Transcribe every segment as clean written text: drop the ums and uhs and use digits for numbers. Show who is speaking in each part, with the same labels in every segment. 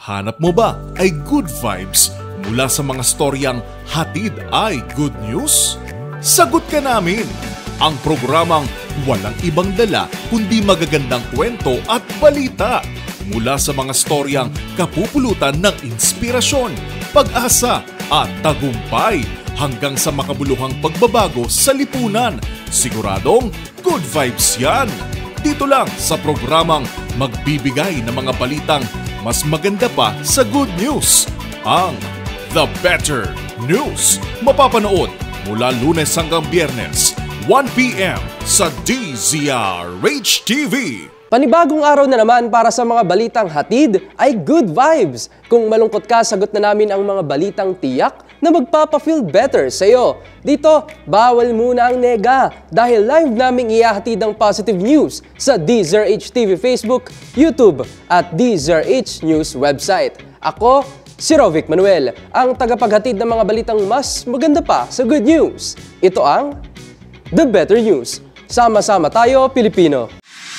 Speaker 1: Hanap mo ba ay good vibes mula sa mga storyang hatid ay good news? Sagot ka namin! Ang programang walang ibang dala kundi magagandang kwento at balita mula sa mga storyang kapupulutan ng inspirasyon, pag-asa at tagumpay hanggang sa makabuluhang pagbabago sa lipunan. Siguradong good vibes yan! Dito lang sa programang magbibigay ng mga balitang mas maganda pa sa good news, ang The Better News. Mapapanood mula Lunes hanggang Biyernes, 1 p.m. sa DZRH TV.
Speaker 2: Panibagong araw na naman para sa mga balitang hatid ay good vibes. Kung malungkot ka, sagot na namin ang mga balitang tiyak na magpapa-feel better sa'yo. Dito, bawal muna ang nega dahil live naming ihahatid ang positive news sa DZRH TV Facebook, YouTube at DZRH News website. Ako, si Rovic Manuel, ang tagapaghatid ng mga balitang mas maganda pa sa good news. Ito ang The Better News. Sama-sama tayo, Pilipino.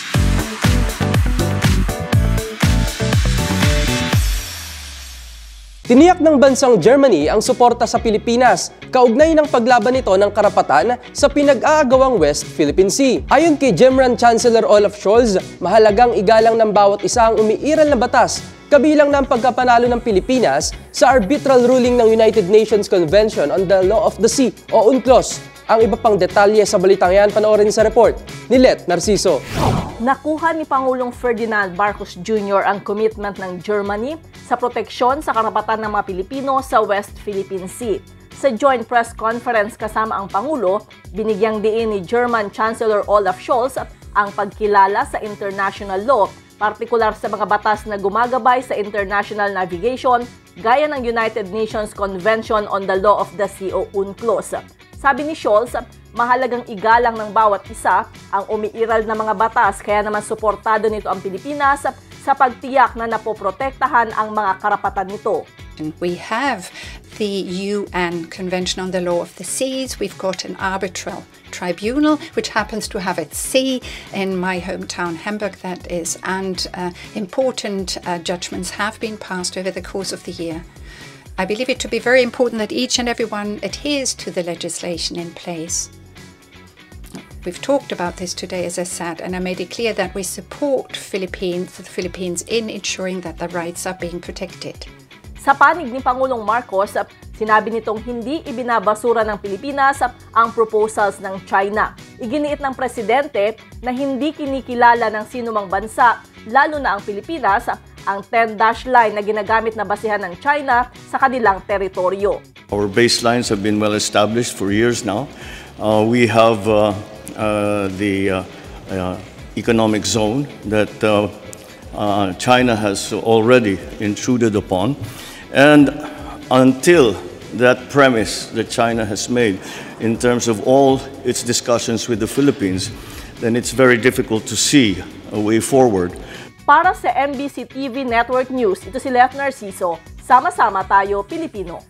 Speaker 2: Tiniyak ng bansang Germany ang suporta sa Pilipinas, kaugnay ng paglaban nito ng karapatan sa pinag-aagawang West Philippine Sea. Ayon kay German Chancellor Olaf Scholz, mahalagang igalang ng bawat isa ang umiiral na batas, kabilang ng pagkapanalo ng Pilipinas sa arbitral ruling ng United Nations Convention on the Law of the Sea o UNCLOS. Ang iba pang detalye sa balitang yan, panoorin sa report ni Let Narciso.
Speaker 3: Nakuha ni Pangulong Ferdinand Marcos Jr. ang commitment ng Germany sa proteksyon sa karapatan ng mga Pilipino sa West Philippine Sea. Sa joint press conference kasama ang Pangulo, binigyang diin ni German Chancellor Olaf Scholz ang pagkilala sa international law, partikular sa mga batas na gumagabay sa international navigation gaya ng United Nations Convention on the Law of the Sea o UNCLOS. Sabi ni Scholz, mahalagang igalang ng bawat isa ang umiiral na mga batas, kaya naman suportado nito ang Pilipinas sa pagtiyak na napoprotektahan ang mga karapatan nito.
Speaker 4: We have the UN Convention on the Law of the Seas. We've got an arbitral tribunal which happens to have its seat in my hometown Hamburg, that is, and important judgments have been passed over the course of the year. I believe it to be very important that each and everyone adheres to the legislation in place. We've talked about this today, as I said, and I made it clear that we support the Philippines in ensuring that the rights are being protected.
Speaker 3: Sa panig ni Pangulong Marcos, sinabi nitong hindi ibinabasura ng Pilipinas ang proposals ng China. Iginiit ng presidente na hindi kinikilala ng sinumang bansa, lalo na ang Pilipinas, ang 10-dash line na ginagamit na basihan ng China sa kanilang teritoryo.
Speaker 5: Our baselines have been well established for years now. We have the economic zone that China has already intruded upon. And until that premise that China has made in terms of all its discussions with the Philippines, then it's very difficult to see a way forward.
Speaker 3: Para sa MBC TV Network News, ito si Let Narciso. Sama-sama tayo, Pilipino.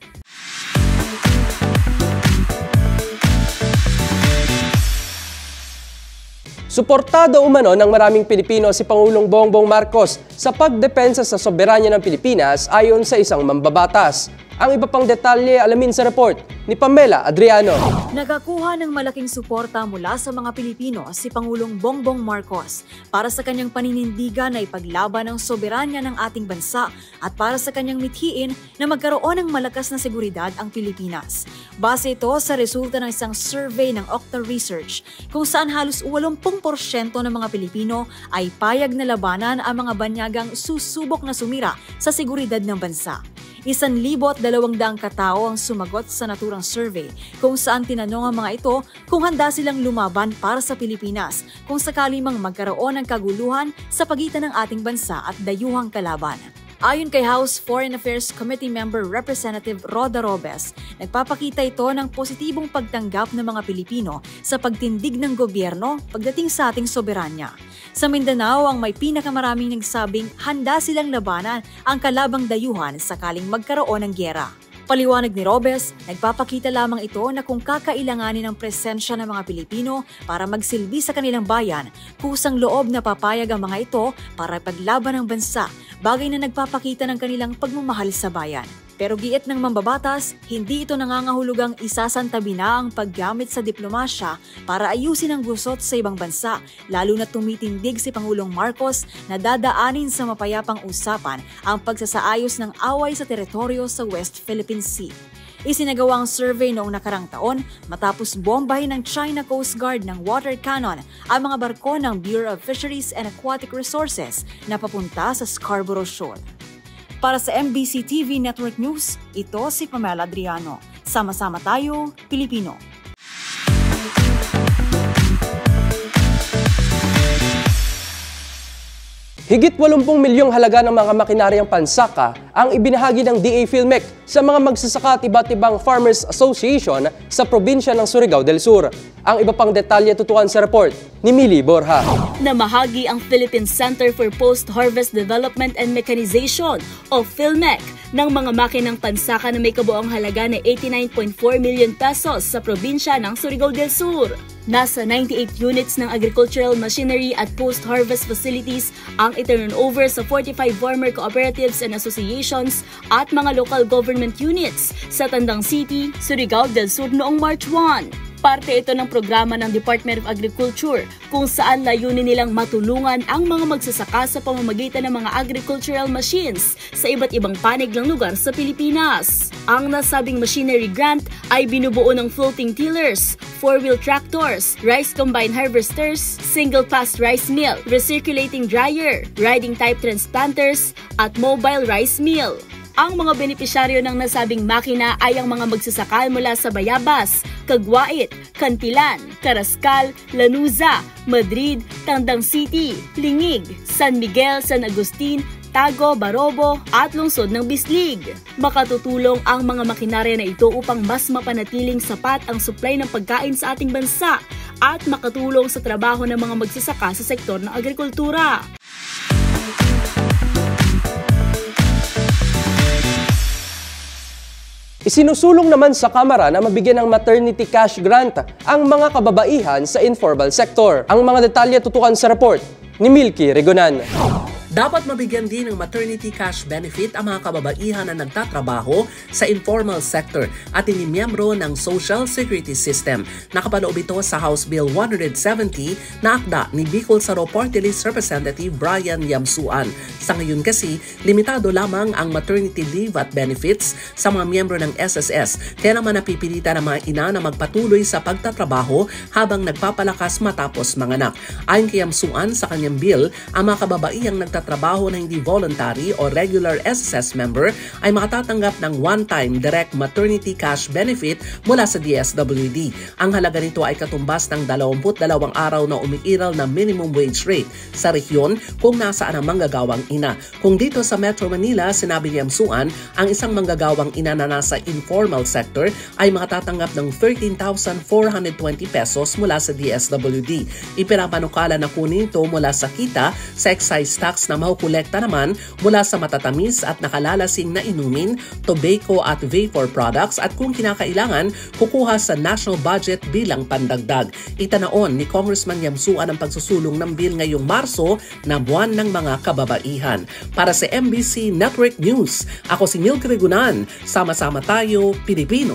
Speaker 2: Suportado umano ng maraming Pilipino si Pangulong Bongbong Marcos sa pagdepensa sa soberanya ng Pilipinas ayon sa isang mambabatas. Ang iba pang detalye alamin sa report ni Pamela Adriano.
Speaker 6: Nagakuha ng malaking suporta mula sa mga Pilipino si Pangulong Bongbong Marcos para sa kanyang paninindigan na ipaglaban ang soberanya ng ating bansa at para sa kanyang mithiin na magkaroon ng malakas na seguridad ang Pilipinas. Base ito sa resulta ng isang survey ng Okta Research kung saan halos 80% ng mga Pilipino ay payag na labanan ang mga banyagang susubok na sumira sa seguridad ng bansa. 1,200 katao ang sumagot sa naturang survey kung saan tinanong ang mga ito kung handa silang lumaban para sa Pilipinas kung sakali mang magkaroon ng kaguluhan sa pagitan ng ating bansa at dayuhang kalaban. Ayon kay House Foreign Affairs Committee Member Representative Roda Robes, nagpapakita ito ng positibong pagtanggap ng mga Pilipino sa pagtindig ng gobyerno pagdating sa ating soberanya. Sa Mindanao, ang may pinakamaraming nagsabing handa silang labanan ang kalabang dayuhan sakaling magkaroon ng gyera. Paliwanag ni Robes, nagpapakita lamang ito na kung kakailanganin ng presensya ng mga Pilipino para magsilbi sa kanilang bayan, kusang loob na papayag ang mga ito para paglaban ng bansa, bagay na nagpapakita ng kanilang pagmamahal sa bayan. Pero giit ng mambabatas, hindi ito nangangahulugang isasantabi na ang paggamit sa diplomasya para ayusin ang gusot sa ibang bansa, lalo na tumitindig si Pangulong Marcos na dadaanin sa mapayapang usapan ang pagsasaayos ng away sa teritoryo sa West Philippine Sea. Isinagawa ang survey noong nakarang taon matapos bombahin ng China Coast Guard ng water cannon ang mga barko ng Bureau of Fisheries and Aquatic Resources na papunta sa Scarborough Shoal. Para sa MBC TV Network News, ito si Pamela Adriano. Sama-sama tayo, Pilipino.
Speaker 2: Higit 80 milyong halaga ng mga makinaryang pansaka ang ibinahagi ng DA Philmec sa mga magsasaka at iba't ibang Farmers Association sa probinsya ng Surigao del Sur. Ang iba pang detalye tutukan sa report ni Mili Borja.
Speaker 7: Namahagi ang Philippine Center for Post-Harvest Development and Mechanization o PhilMec ng mga makinang pansaka na may kabuoang halaga na 89.4 million pesos sa probinsya ng Surigao del Sur. Nasa 98 units ng agricultural machinery at post-harvest facilities ang iturnover sa 45 farmer cooperatives and associations at mga local government units sa Tandang City, Surigao del Sur noong March 1. Parte ito ng programa ng Department of Agriculture kung saan layunin nilang matulungan ang mga magsasaka sa pamamagitan ng mga agricultural machines sa iba't ibang panig ng lugar sa Pilipinas. Ang nasabing machinery grant ay binubuo ng floating tillers, 4-wheel tractors, rice combine harvesters, single-pass rice mill, recirculating dryer, riding type transplanters, at mobile rice mill. Ang mga benepisyaryo ng nasabing makina ay ang mga magsasaka mula sa Bayabas, Caguait, Cantilan, Carrascal, Lanuza, Madrid, Tandang City, Lingig, San Miguel, San Agustin, Tago, Barobo at lungsod ng Bislig. Makatutulong ang mga makinarya na ito upang mas mapanatiling sapat ang supply ng pagkain sa ating bansa at makatulong sa trabaho ng mga magsasaka sa sektor ng agrikultura.
Speaker 2: Isinusulong naman sa Kamara na mabigyan ng maternity cash grant ang mga kababaihan sa informal sector. Ang mga detalye tutukan sa report ni Milky Regonan.
Speaker 8: Dapat mabigyan din ng maternity cash benefit ang mga kababaihan na nagtatrabaho sa informal sector at inimiyembro ng Social Security System. Nakapaloob ito sa House Bill 170 na akda ni Bicol Saro Party List Representative Brian Yamsuan. Sa ngayon kasi, limitado lamang ang maternity leave at benefits sa mga miyembro ng SSS. Kaya naman napipilitan ng mga ina na magpatuloy sa pagtatrabaho habang nagpapalakas matapos manganak. Ayon kay Yamsuan, sa kanyang bill, ang mga kababaihang nagtatrabaho na hindi voluntary o regular SSS member ay makatatanggap ng one-time direct maternity cash benefit mula sa DSWD. Ang halaga nito ay katumbas ng 22 araw na umiiral na minimum wage rate sa rehiyon kung nasaan ang manggagawang ina. Kung dito sa Metro Manila, sinabi ni Yamsuan, ang isang manggagawang ina na nasa informal sector ay makatatanggap ng 13,420 pesos mula sa DSWD. Ipinapanukala na kunin ito mula sa kita sa excise tax na makukolekta naman mula sa matatamis at nakalalasing na inumin, tobacco at vapor products at kung kinakailangan, kukuha sa national budget bilang pandagdag. Itanaon ni Congressman Yamsuan ang pagsusulong ng bill ngayong Marso na buwan ng mga kababaihan. Para sa MBC Network News, ako si Milky Regunan. Sama-sama tayo, Pilipino.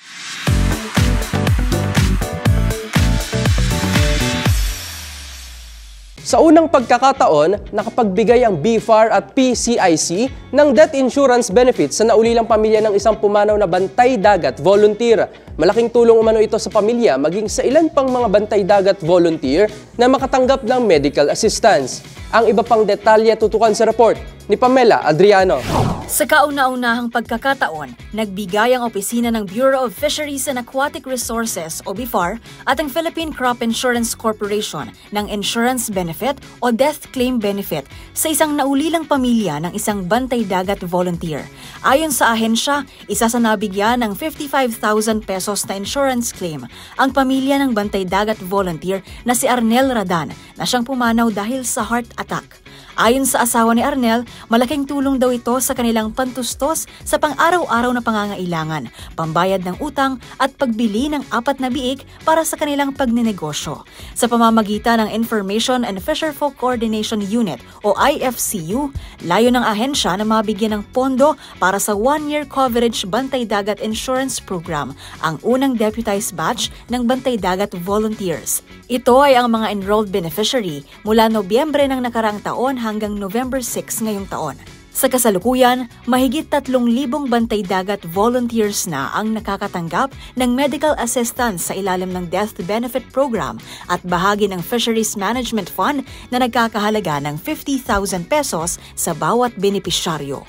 Speaker 2: Sa unang pagkakataon, nakapagbigay ang BFAR at PCIC ng death insurance benefits sa naulilang pamilya ng isang pumanaw na bantay dagat volunteer. Malaking tulong umano ito sa pamilya maging sa ilan pang mga bantay dagat volunteer na makatanggap ng medical assistance. Ang iba pang detalye tutukan sa report ni Pamela Adriano.
Speaker 6: Sa kauna-unahang pagkakataon, nagbigay ang opisina ng Bureau of Fisheries and Aquatic Resources o BFAR at ang Philippine Crop Insurance Corporation ng insurance benefit o death claim benefit sa isang naulilang pamilya ng isang bantay dagat volunteer. Ayon sa ahensya, isa sa nabigyan ng 55,000 pesos na insurance claim ang pamilya ng bantay dagat volunteer na si Arnel Radan na siyang pumanaw dahil sa heart attack. Ayon sa asawa ni Arnel, malaking tulong daw ito sa kanilang pantustos sa pang-araw-araw na pangangailangan, pambayad ng utang at pagbili ng 4 na biik para sa kanilang pagnenegosyo. Sa pamamagitan ng Information and Fisherfolk Coordination Unit o IFCU, layo ng ahensya na mabigyan ng pondo para sa 1-year coverage Bantay Dagat Insurance Program, ang unang deputized batch ng Bantay Dagat Volunteers. Ito ay ang mga enrolled beneficiary mula Nobyembre ng nakaraang taon hanggang November 6 ngayong taon. Sa kasalukuyan, mahigit 3,000 Bantay Dagat volunteers na ang nakakatanggap ng medical assistance sa ilalim ng Death Benefit Program at bahagi ng Fisheries Management Fund na nagkakahalaga ng 50,000 pesos sa bawat benepisyaryo.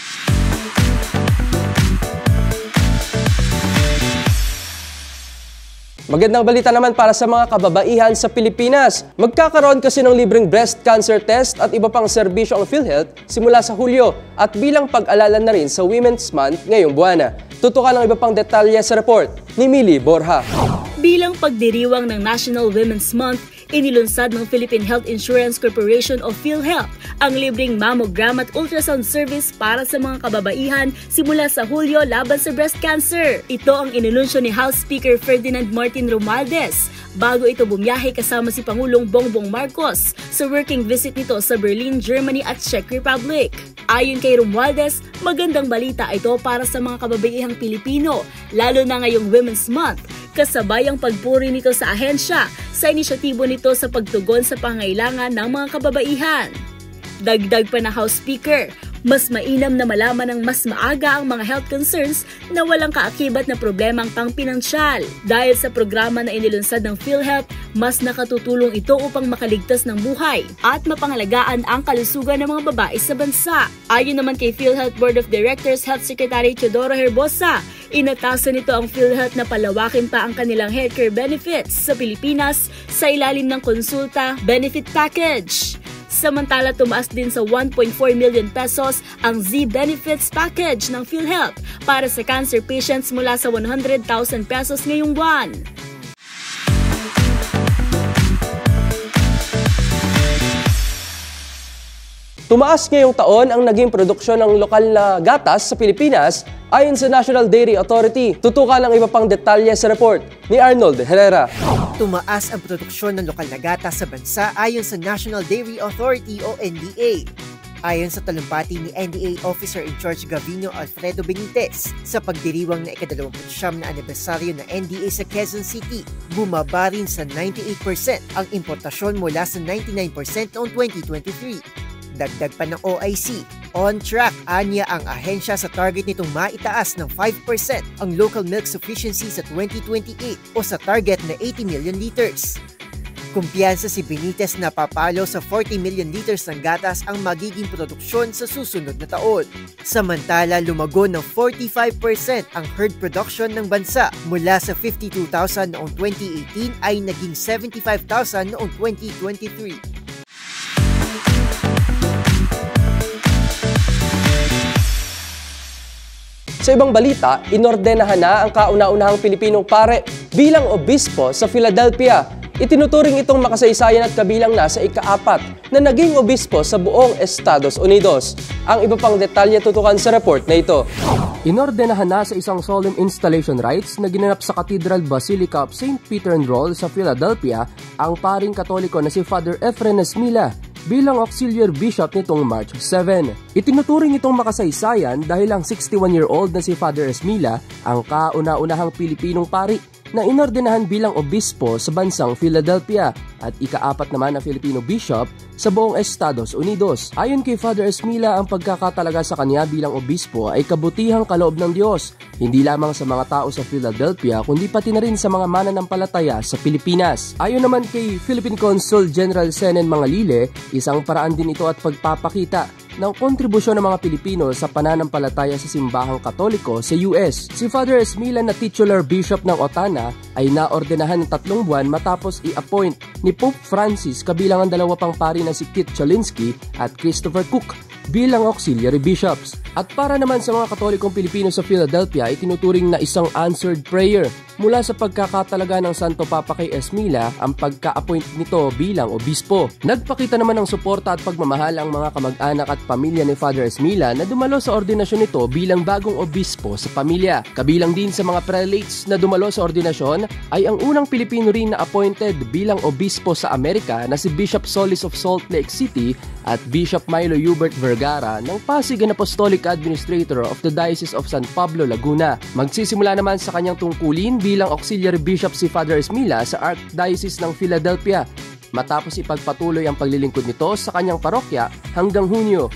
Speaker 2: Magandang balita naman para sa mga kababaihan sa Pilipinas. Magkakaroon kasi ng libreng breast cancer test at iba pang serbisyo ang PhilHealth simula sa Hulyo at bilang pag-alala na rin sa Women's Month ngayong buwan. Tutukan ang iba pang detalye sa report ni Millie Borja.
Speaker 7: Bilang pagdiriwang ng National Women's Month, inilunsad ng Philippine Health Insurance Corporation o PhilHealth ang libreng mammogram at ultrasound service para sa mga kababaihan simula sa Hulyo laban sa breast cancer. Ito ang inanunsyo ni House Speaker Ferdinand Martin Romualdez bago ito bumiyahe kasama si Pangulong Bongbong Marcos sa working visit nito sa Berlin, Germany at Czech Republic. Ayon kay Romualdez, magandang balita ito para sa mga kababaihang Pilipino, lalo na ngayong Women's Month, kasabay ang pagpuri nito sa ahensya sa inisyatibo nito sa pagtugon sa pangailangan ng mga kababaihan. Dagdag pa na House Speaker, mas mainam na malaman ng mas maaga ang mga health concerns na walang kaakibat na problemang pangpinansyal. Dahil sa programa na inilunsad ng PhilHealth, mas nakatutulong ito upang makaligtas ng buhay at mapangalagaan ang kalusugan ng mga babae sa bansa. Ayon naman kay PhilHealth Board of Directors Health Secretary Teodoro Herbosa, inatasan nito ang PhilHealth na palawakin pa ang kanilang healthcare benefits sa Pilipinas sa ilalim ng konsulta benefit package. Samantala, tumaas din sa 1.4 million pesos ang Z-Benefits Package ng PhilHealth para sa cancer patients mula sa 100,000 pesos ngayong buwan.
Speaker 2: Tumaas ngayong taon ang naging produksyon ng lokal na gatas sa Pilipinas ayon sa National Dairy Authority. Tutukan ang iba pang detalye sa report ni Arnold Herrera.
Speaker 9: Tumaas ang produksyon ng lokal na gatas sa bansa ayon sa National Dairy Authority o NDA. Ayon sa talumpati ni NDA Officer in Charge Gavino Alfredo Benitez, sa pagdiriwang na ika-29 na anibersaryo ng NDA sa Quezon City, bumaba rin sa 98% ang importasyon mula sa 99% noong 2023. Dagdag pa ng OIC, on track anya ang ahensya sa target nitong maitaas ng 5% ang local milk sufficiency sa 2028 o sa target na 80 million liters. Kumpiyansa si Benitez na papalo sa 40 million liters ng gatas ang magiging produksyon sa susunod na taon. Samantala, lumago ng 45% ang herd production ng bansa mula sa 52,000 noong 2018 ay naging 75,000 noong 2023.
Speaker 2: Sa ibang balita, inordenahan na ang kauna-unahang Pilipinong pare bilang obispo sa Philadelphia. Itinuturing itong makasaysayan at kabilang na sa ika-4 na naging obispo sa buong Estados Unidos. Ang iba pang detalye tutukan sa report na ito. Inordenahan na sa isang solemn installation rites na ginanap sa Cathedral Basilica of St. Peter and Roll sa Philadelphia ang paring Katoliko na si Father Efren Esmila bilang auxiliary bishop nitong March 7. Itinuturing itong makasaysayan dahil ang 61-year-old na si Father Esmila ang kauna-unahang Pilipinong pari na inordenahan bilang obispo sa bansang Philadelphia at ika-4 naman na Filipino bishop sa buong Estados Unidos. Ayon kay Father Esmila, ang pagkakatalaga sa kanya bilang obispo ay kabutihang kaloob ng Diyos, hindi lamang sa mga tao sa Philadelphia kundi pati na rin sa mga mananampalataya sa Pilipinas. Ayon naman kay Philippine Consul General Senen Mangalile, isang paraan din ito at pagpapakita ng kontribusyon ng mga Pilipino sa pananampalataya sa simbahang Katoliko sa US. Si Father Esmila na titular bishop ng Otana ay naordenahan ng 3 buwan matapos i-appoint ni Pope Francis kabilang ang 2 pang pari na si Kit Cholinsky at Christopher Cook bilang auxiliary bishops. At para naman sa mga Katolikong Pilipino sa Philadelphia, itinuturing na isang answered prayer mula sa pagkakatalaga ng Santo Papa kay Esmila ang pagka-appoint nito bilang obispo. Nagpakita naman ng suporta at pagmamahal ang mga kamag-anak at pamilya ni Father Esmila na dumalo sa ordinasyon nito bilang bagong obispo sa pamilya. Kabilang din sa mga prelates na dumalo sa ordinasyon ay ang unang Pilipino rin na appointed bilang obispo sa Amerika na si Bishop Solis of Salt Lake City at Bishop Milo Hubert Vergara ng Pasig and Apostolic Administrator of the Diocese of San Pablo, Laguna. Magsisimula naman sa kanyang tungkulin bilang auxiliary bishop si Father Esmila sa Archdiocese ng Philadelphia matapos ipagpatuloy ang paglilingkod nito sa kanyang parokya hanggang Hunyo.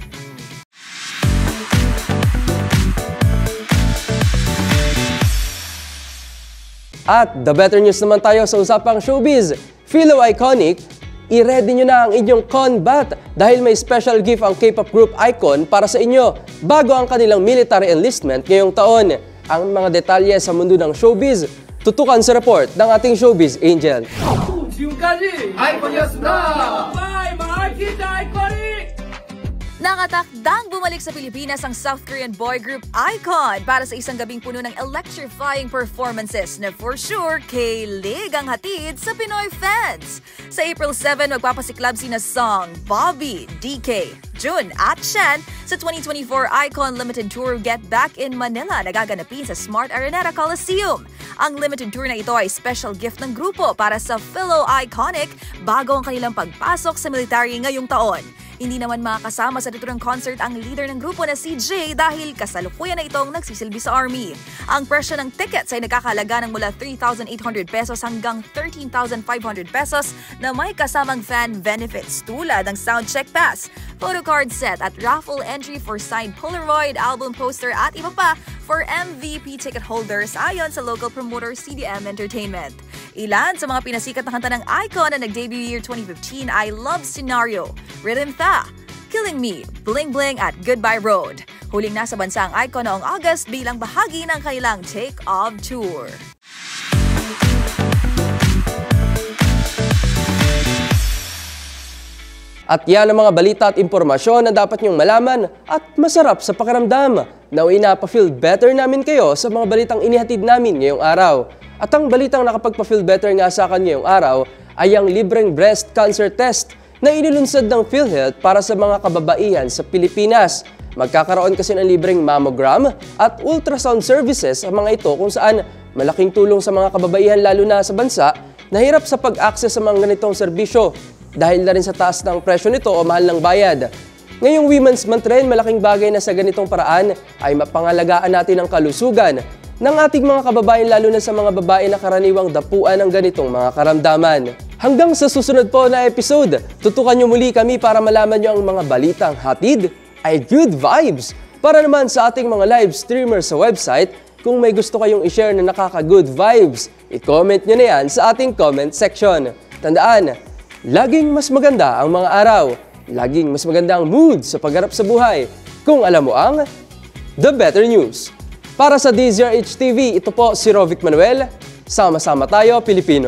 Speaker 2: At the better news naman tayo sa usapang showbiz. Philo Iconic, i-ready nyo na ang inyong Conbat dahil may special gift ang K-pop group Icon para sa inyo bago ang kanilang military enlistment ngayong taon. Ang mga detalye sa mundo ng showbiz, tutukan sa report ng ating showbiz angel.
Speaker 10: 지금까지 아이콘이었습니다. Bye, mga Iconic!
Speaker 6: Nakatakdang bumalik sa Pilipinas ang South Korean boy group Icon para sa isang gabing puno ng electrifying performances na for sure kilig ang hatid sa Pinoy fans. Sa April 7, magpapasiklab sina Song, Bobby, DK, Jun at Shan sa 2024 Icon Limited Tour Get Back in Manila na gaganapin sa Smart Araneta Coliseum. Ang limited tour na ito ay special gift ng grupo para sa Philo Iconic bago ang kanilang pagpasok sa military ngayong taon. Hindi naman makakasama sa naturang concert ang leader ng grupo na si Jay dahil kasalukuyan na itong nagsisilbi sa Army. Ang presyo ng tickets ay nagkakalaga ng mula 3,800 pesos hanggang 13,500 pesos na may kasamang fan benefits tulad ng soundcheck pass, photocard set at raffle entry for signed Polaroid, album poster at iba pa for MVP ticket holders ayon sa local promoter CDM Entertainment. Ilan sa mga pinasikat na kanta ng Icon na nag-debut year 2015 ay Love Scenario, Rhythm Tha, Killing Me, Bling Bling at Goodbye Road. Huling nasa bansa ang Icon noong August bilang bahagi ng kanilang Take Off Tour.
Speaker 2: At yan ang mga balita at impormasyon na dapat niyong malaman at masarap sa pakiramdam. Naway napafeel better namin kayo sa mga balitang inihatid namin ngayong araw. At ang balitang nakapagpa-feel better nga sa akin ngayong araw ay ang libreng breast cancer test na inilunsad ng PhilHealth para sa mga kababaihan sa Pilipinas. Magkakaroon kasi ng libreng mammogram at ultrasound services ang mga ito kung saan malaking tulong sa mga kababaihan lalo na sa bansa na hirap sa pag-access sa mga ganitong serbisyo dahil na rin sa taas ng presyo nito o mahal ng bayad. Ngayong Women's Month rin, malaking bagay na sa ganitong paraan ay mapangalagaan natin ang kalusugan ng ating mga kababayan lalo na sa mga babae na karaniwang dapuan ng ganitong mga karamdaman. Hanggang sa susunod po na episode, tutukan nyo muli kami para malaman nyo ang mga balitang hatid ay good vibes. Para naman sa ating mga live streamers sa website, kung may gusto kayong i-share na nakaka-good vibes, i-comment nyo na yan sa ating comment section. Tandaan, laging mas maganda ang mga araw, laging mas maganda ang mood sa pagharap sa buhay kung alam mo ang The Better News. Para sa DZRH TV, ito po si Rovic Manuel. Sama-sama tayo, Pilipino.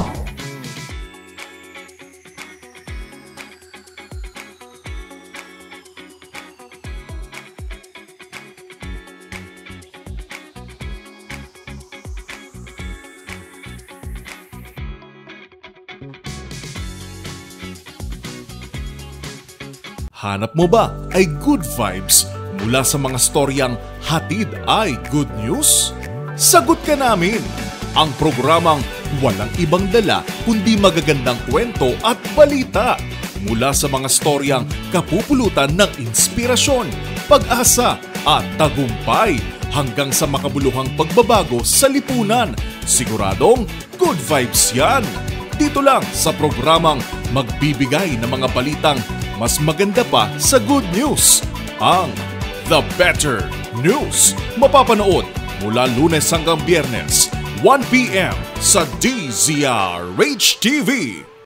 Speaker 1: Hanap mo ba ay good vibes mula sa mga storyang hatid ay good news? Sagot ka namin! Ang programang walang ibang dala kundi magagandang kwento at balita mula sa mga storyang kapupulutan ng inspirasyon, pag-asa at tagumpay hanggang sa makabuluhang pagbabago sa lipunan. Siguradong good vibes yan! Dito lang sa programang magbibigay ng mga balitang mas maganda pa sa good news. Ang The Better News. Mapapanood mula Lunes hanggang Biyernes, 1 p.m. sa DZRH TV.